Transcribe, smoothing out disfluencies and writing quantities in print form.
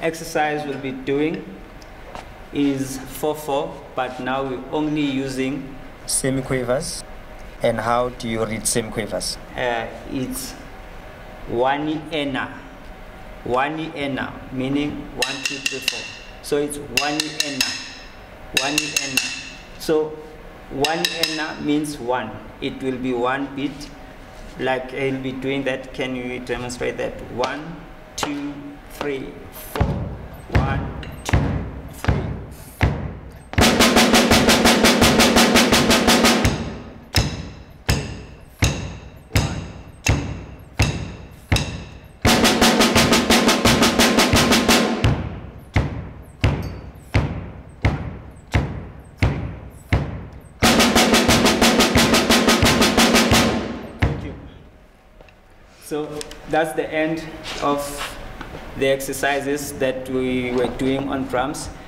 exercise we'll be doing is 4/4, but now we're only using semi-quavers. And how do you read semi-quavers? It's one ena, meaning 1, 2, 3, 4. So it's one ena. So one ena means 1. It will be 1 beat. Like I'll be doing that. Can you demonstrate that? 1, 2, 3, 4. 1, 2, 3, 4. So that's the end of the exercises that we were doing on drums.